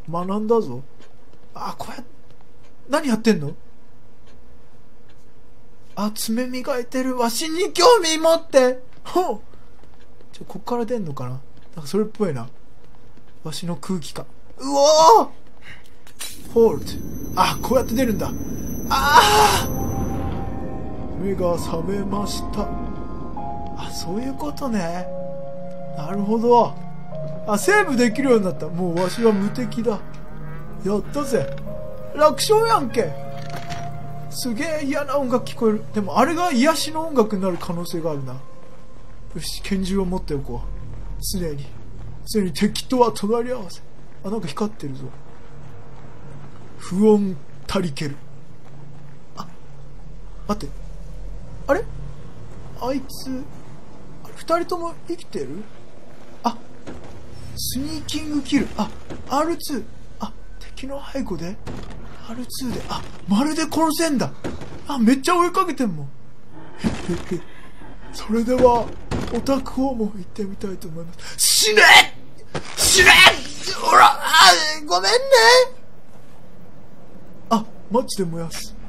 学んだぞ。あ、こうやって、何やってんの？あ、爪磨いてる。わしに興味持って。ほう。こっから出んのかな？なんかそれっぽいな。わしの空気感。うおー！ホールド。あ、こうやって出るんだ。ああ！目が覚めました。あ、そういうことね。なるほど。あ、セーブできるようになった。もうわしは無敵だ。やったぜ。楽勝やんけ。すげえ嫌な音楽聞こえる。でもあれが癒しの音楽になる可能性があるな。よし、拳銃を持っておこう。常に敵とは隣り合わせ。あ、なんか光ってるぞ。不穏たりける。あ、待って。あれ？あいつ、二人とも生きてる？あ、スニーキングキル。あ、R2。あ、敵の背後で R2 で、あ、まるで殺せんだ。あ、めっちゃ追いかけてんもん。へへへ。それでは、オタクホーム行ってみたいと思います。死ね！死ね！ほら、ごめんね。あ、マジで燃やす。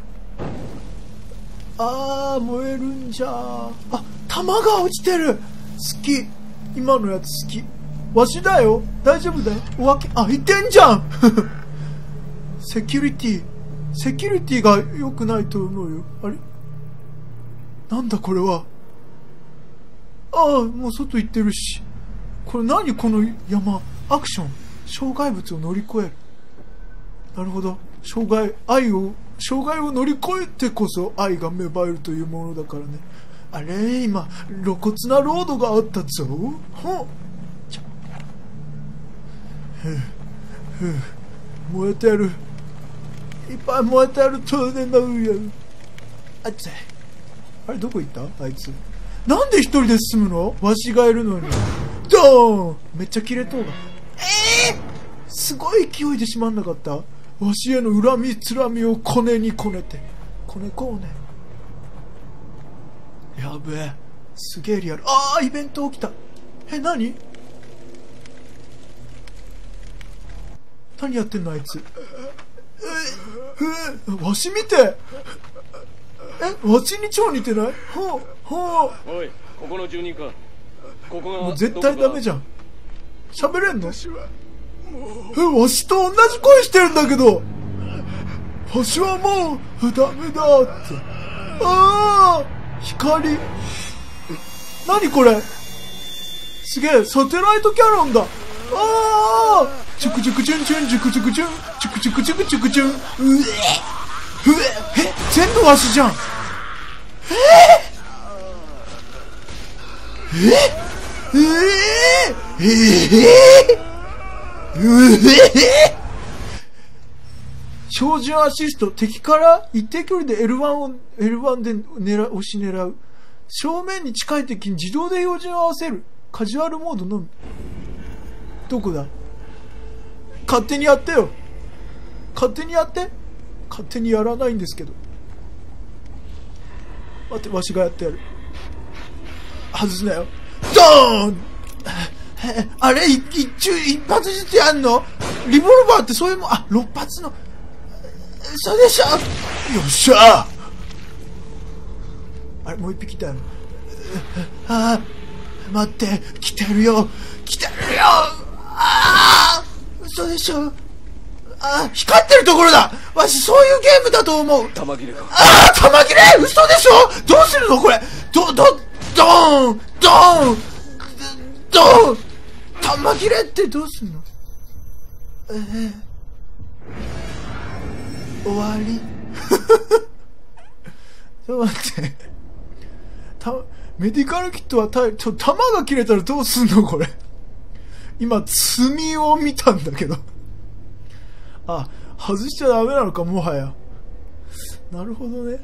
燃えるんじゃ。あ、弾が落ちてる。好き。今のやつ好き。わしだよ。大丈夫だよ。おわけ、あ、いてんじゃん。セキュリティが良くないと思うよ。あれ？なんだこれは。もう外行ってるし。これ何この山。アクション。障害物を乗り越える。なるほど。障害を乗り越えてこそ愛が芽生えるというものだからね。あれ、今露骨なロードがあったぞ。ほ燃えてる。いっぱい燃えてる。当然だ。あっちゃい。あれ、どこ行ったあいつ。なんで一人で進むの？わしがいるのに。ドーン！めっちゃキレとうが。すごい勢いでしまんなかった？わしへの恨みつらみをコネにこねて。コネ。やべえ。すげえリアル。イベント起きた。何やってんのあいつ。わし見て。わしに超似てない？ おい、ここの住人か。ここがもう絶対ダメじゃん。喋れんの？わしと同じ声してるんだけど。わしはもうダメだって。光。何これ？すげえ、サテライトキャノンだ。チュクチュクチュンチュン、チュクチュクチュン、チュクチュクチュクチュクチュン。全部わしじゃん。標準アシスト。敵から一定距離で L1 で押し狙う。正面に近い敵に自動で標準を合わせる。カジュアルモードのみ。どこだ？勝手にやってよ。勝手にやって。勝手にやらないんですけど。待って、わしがやってやる。外すなよ。ドーン！あれ、一発ずつやんの？リボルバーってそういうもん。6発の。嘘でしょ？よっしゃ！あれ、もう一匹いたよ。待って、来てるよ！嘘でしょ？光ってるところだ！わし、そういうゲームだと思う！ 弾切れか。 弾切れ！嘘でしょ？どうするのこれ！ドーン！弾切れってどうすんの？終わり。ちょっと待って。メディカルキットは弾が切れたらどうすんのこれ。今、罪を見たんだけど。外しちゃダメなのか、もはや。なるほどね。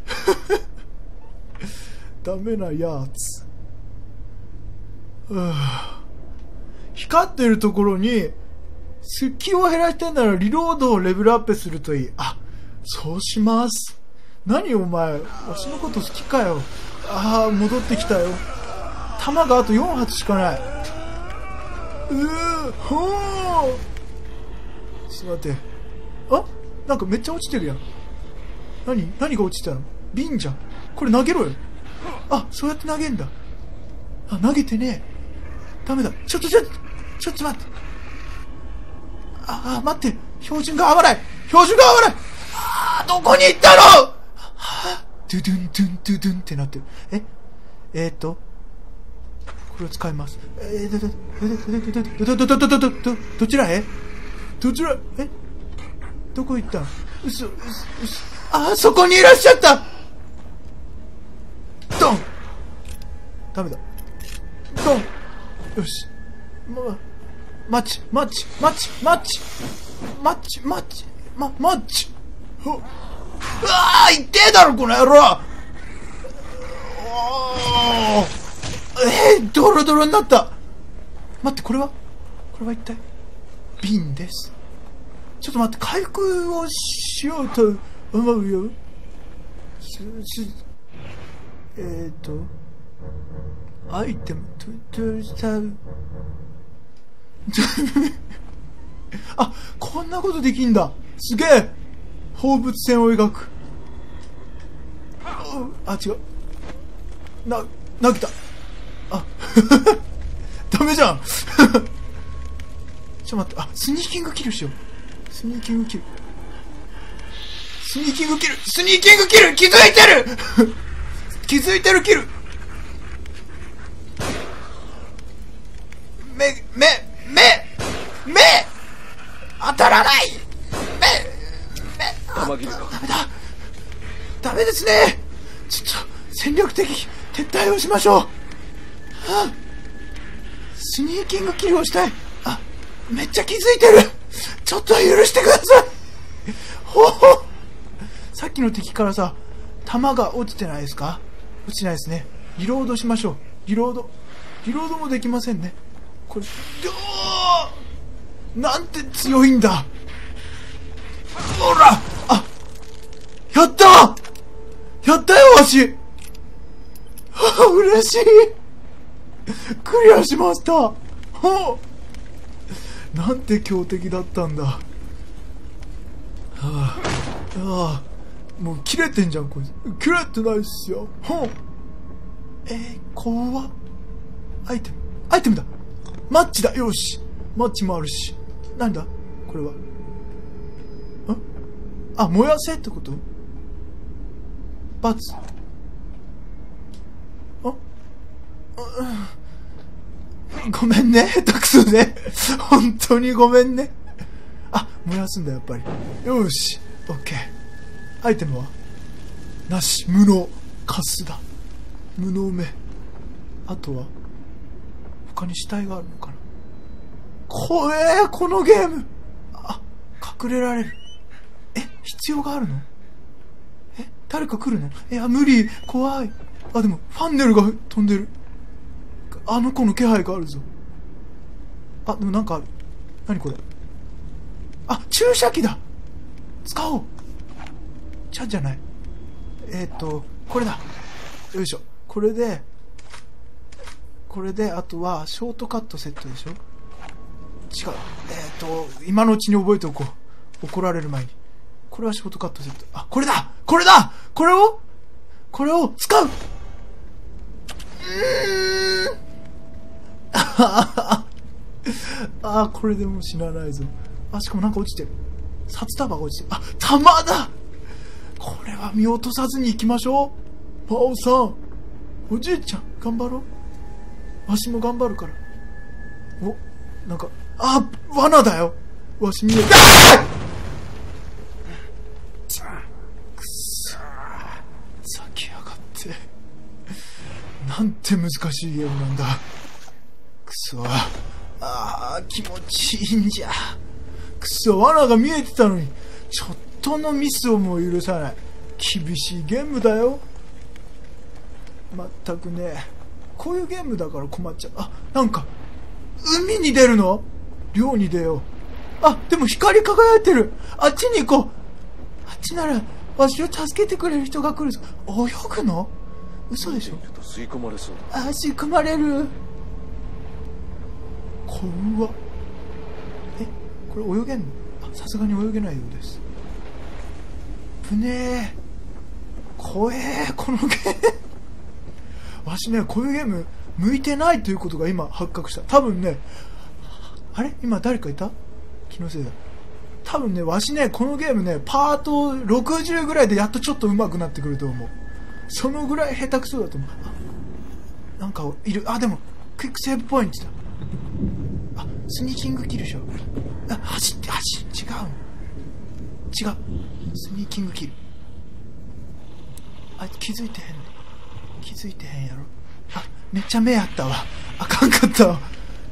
ダメなやつ。光ってるところに、気を減らしてんならリロードをレベルアップするといい。そうします。何お前、わしのこと好きかよ。戻ってきたよ。弾があと4発しかない。 ちょっと待って。あ、なんかめっちゃ落ちてるやん。何が落ちてたの？瓶じゃん。これ投げろよ。あ、そうやって投げんだ。あ、投げてねえ。ダメだ。ちょっと待って。待って。標準が合わない。どこに行ったの？ドゥドゥンドゥンドゥドゥンってなってる。これを使います。どちらへ？どこ行ったの？嘘。そこにいらっしゃった。ドン。ダメだ。ドン。よし。マッチ。うわー、痛えだろこの野郎。ドロドロになった。待って、これは一体瓶です。ちょっと待って、回復をしようと思うよ。アイテムあ、こんなことできんだ。すげえ。放物線を描く。あ、違う。投げた。あダメじゃんちょっと待って。あ、スニーキングキルしよう。スニーキングキル。気づいてるキル。目当たらない。ダメですね。ちょっと戦略的撤退をしましょう。スニーキングキルをしたい。めっちゃ気づいてる。ちょっと許してください。さっきの敵からさ、弾が落ちてないですか？落ちてないですね。リロードしましょう。リロードもできませんね。これなんて強いんだ。ほら、やったよわし。嬉しい。クリアしました。なんて強敵だったんだ。もう切れてんじゃんこいつ。切れてないっすよ。怖っ。アイテムだ。マッチだ。よし、マッチもあるし。なんだこれは。燃やせってこと？バツ。ごめんね、下手くそね。本当にごめんね。燃やすんだやっぱり。よし、オッケー。アイテムはなし。無能。カスだ。無能目。あとは他に死体があるのかな。怖え、このゲーム。隠れられる。必要があるの？誰か来るの？無理。怖い。でもファンネルが飛んでる。あの子の気配があるぞ。でもなんかある。何これ。注射器だ。使おう。じゃない。これだ。よいしょ。これで、あとはショートカットセットでしょ。違う。今のうちに覚えておこう。怒られる前に。これはショートカットセット。これだ。これを使う。これでも死なないぞ。しかもなんか落ちてる。札束が落ちてる。弾だ。これは見落とさずに行きましょう。パオさん、おじいちゃん頑張ろう。わしも頑張るから。なんか罠だよ。わし見えた。くそ、避けやがって。なんて難しいゲームなんだ。くそ。気持ちいいんじゃ。くそ、罠が見えてたのにちょっとのミスをも許さない。厳しいゲームだよ。まったくね。こういうゲームだから困っちゃう。なんか海に出るの？漁に出よう。でも光り輝いてる。あっちに行こう。あっちならわしを助けてくれる人が来るぞ。泳ぐの？嘘でしょ。 吸い込まれそうだ。 吸い込まれる。怖っ。これ泳げんの？ さすがに泳げないようです。ぶねえ。怖え、このゲーム。わしね、こういうゲーム向いてないということが今発覚した。多分ね、あれ今誰かいた？気のせいだ。多分ね、わしね、このゲームね、パート60ぐらいでやっとちょっと上手くなってくると思う。そのぐらい下手くそだと思う。あ、なんかいる。あ、でも、クイックセーブポイントだ。あ、スニーキングキルでしょ。あ、違う。スニーキングキル。あいつ気づいてへんやろ。あ、めっちゃ目あったわ。あかんかったわ。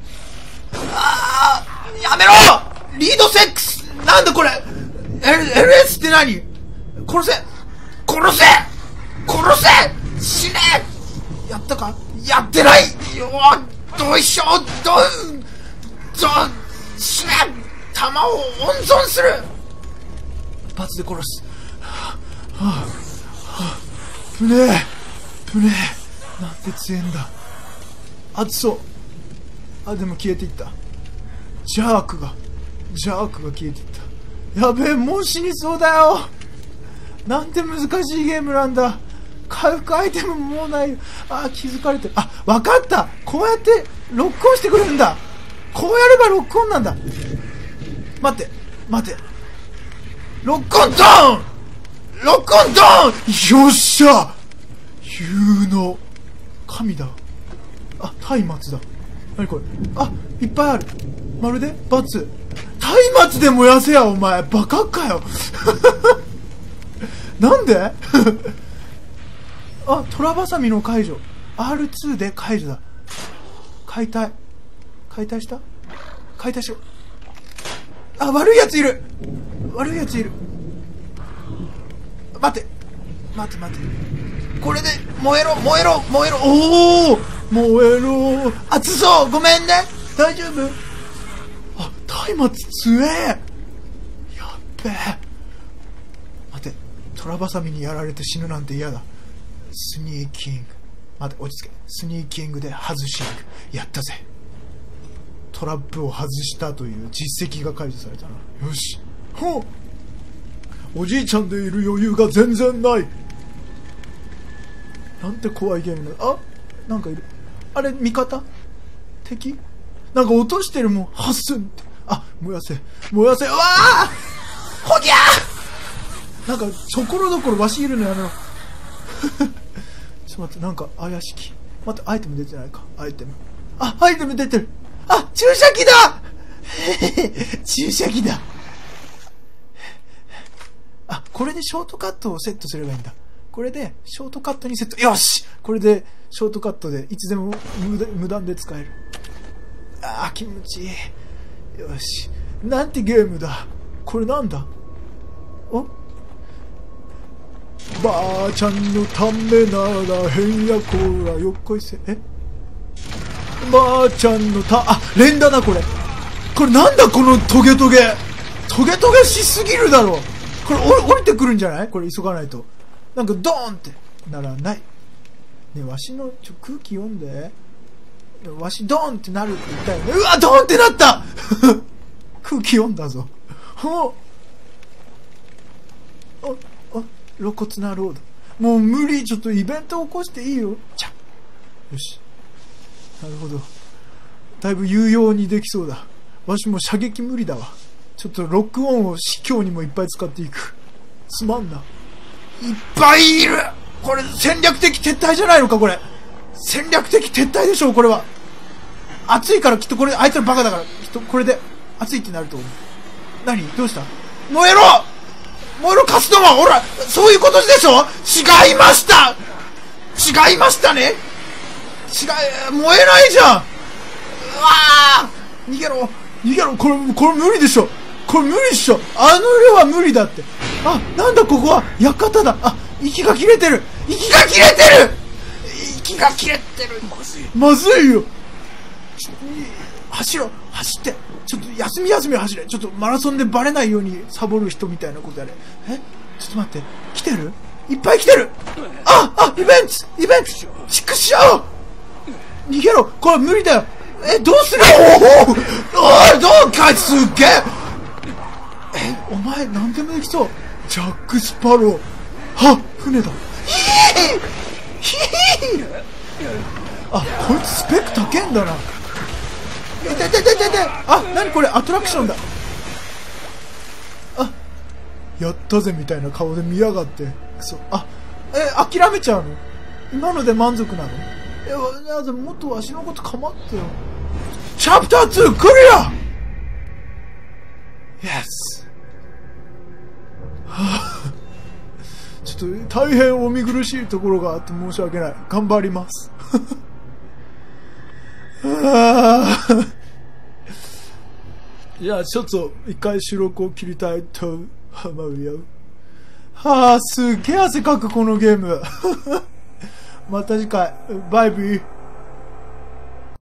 やめろ！リードセックス！なんだこれ！ LS って何？殺せ！死ね！やったか？やってない！どうしよう！死ね！弾を温存する！一発で殺す。ぶねえ。なんて強えんだ。熱そう。あ、でも消えていった。ジャークが消えていった。やべえ、もう死にそうだよ。なんて難しいゲームなんだ。回復アイテムももうないよ。あ、気づかれてる。あ、わかった。こうやってロックオンしてくれるんだ。こうやればロックオンなんだ。待って。ロックオンドーン！よっしゃ！有能。神だ。あ、松明だ。何これ。あ、いっぱいある。まるで×。松明で燃やせや、お前。バカかよ。なんで？あ、トラバサミの解除。R2 で解除だ。解体した？解体しろ。あ、悪いやついる。待て。これで燃えろ。おお、燃えろ。熱そう。ごめんね。大丈夫？あ、松明強え。やっべえ。待て。トラバサミにやられて死ぬなんて嫌だ。スニーキング。待て、落ち着け。スニーキングで外しに行く。やったぜ。トラップを外したという実績が解除されたな。よし。ほう。おじいちゃんでいる余裕が全然ない。なんて怖いゲームだ。あ、なんかいる。あれ、味方？敵？なんか落としてるもん。はっすんって。あ、燃やせ。うわあ！ほぎゃー！なんか、ところどころわしいるのやめろ。ちょっと待って、なんか怪しき。待って、アイテム出てないか。アイテム出てる。あ、注射器だ！注射器だ。あ、これでショートカットをセットすればいいんだ。これでショートカットにセット。よし！これでショートカットでいつでも無断で使える。あー、気持ちいい。よし。なんてゲームだ。これなんだ？お？ばあちゃんのためならへんやこらよっこいせ。ばあちゃんのあ、連打だこれ。これなんだこのトゲトゲしすぎるだろ。これ降りてくるんじゃない？これ急がないと。なんかドーンってならない。ね、わしの空気読んで。わしドーンってなるって言ったよね。うわ、ドーンってなった空気読んだぞ。露骨なロード。もう無理。ちょっとイベント起こしていいよ。よし。なるほど。だいぶ有用にできそうだ。わしも射撃無理だわ。ちょっとロックオンを司教にもいっぱい使っていく。すまんな。いっぱいいる。これ戦略的撤退じゃないのかこれ。戦略的撤退でしょこれは。熱いからきっとこれ、あいつらバカだからきっとこれで熱いってなると思う。何？どうした？燃えろカスタマー。ほら、そういうことでしょ。違いましたね。燃えないじゃん。うわー、逃げろ。これ無理でしょ。あの量は無理だって。あ、なんだここは館だ。あ、息が切れてる。まずいよ。走って。ちょっと休み走れ。ちょっとマラソンでバレないようにサボる人みたいなことやれ。ちょっと待って。来てる？いっぱい来てる。イベントチクショー。逃げろ。これ無理だよ。どうする？おい、どうかすっげえ。 お前何でもできそう。ジャック・スパロー。はっ、船だ。ヒーあ、こいつスペック高えんだな。いて。あ、なにこれ、アトラクションだ。あ、やったぜみたいな顔で見やがって。くそ。あ、諦めちゃうの？今ので満足なの？もっとわしのこと構ってよ。チャプター2クリア！ Yes！ はぁ、ちょっと大変お見苦しいところがあって申し訳ない。頑張ります。じゃあちょっと一回収録を切りたいと思うよ。はあ、すっげえ汗かくこのゲーム。また次回、バイビー。